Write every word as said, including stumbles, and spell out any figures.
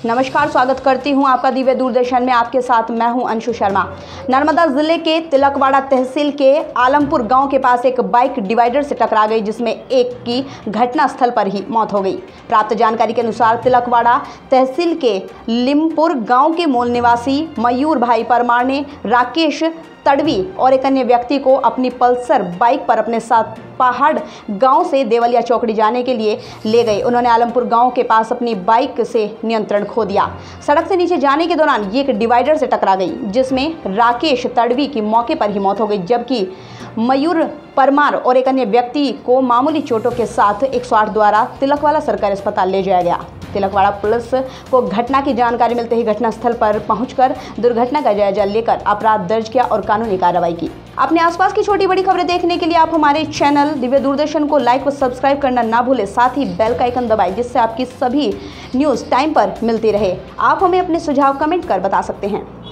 नमस्कार, स्वागत करती हूं आपका दिव्य दूरदर्शन में। आपके साथ मैं हूं अंशु शर्मा। नर्मदा जिले के तिलकवाड़ा तहसील के आलमपुर गांव के पास एक बाइक डिवाइडर से टकरा गई, जिसमें एक की घटनास्थल पर ही मौत हो गई। प्राप्त जानकारी के अनुसार तिलकवाड़ा तहसील के लिमपुर गांव के मूल निवासी मयूर भाई परमार ने राकेश तड़वी और एक अन्य व्यक्ति को अपनी पल्सर बाइक पर अपने साथ पहाड़ गांव से देवलिया चौकड़ी जाने के लिए ले गए। उन्होंने आलमपुर गांव के पास अपनी बाइक से नियंत्रण खो दिया। सड़क से नीचे जाने के दौरान ये एक डिवाइडर से टकरा गई, जिसमें राकेश तड़वी की मौके पर ही मौत हो गई, जबकि मयूर परमार और एक अन्य व्यक्ति को मामूली चोटों के साथ एक सौ आठ द्वारा तिलकवाड़ा सरकारी अस्पताल ले जाया गया। तिलकवाड़ा पुलिस को घटना की जानकारी मिलते ही घटनास्थल पर पहुंचकर दुर्घटना का जायजा लेकर अपराध दर्ज किया और कानूनी कार्रवाई की। अपने आसपास की छोटी बड़ी खबरें देखने के लिए आप हमारे चैनल दिव्य दूरदर्शन को लाइक और सब्सक्राइब करना ना भूलें। साथ ही बेल का आइकन दबाएं, जिससे आपकी सभी न्यूज़ टाइम पर मिलती रहे। आप हमें अपने सुझाव कमेंट कर बता सकते हैं।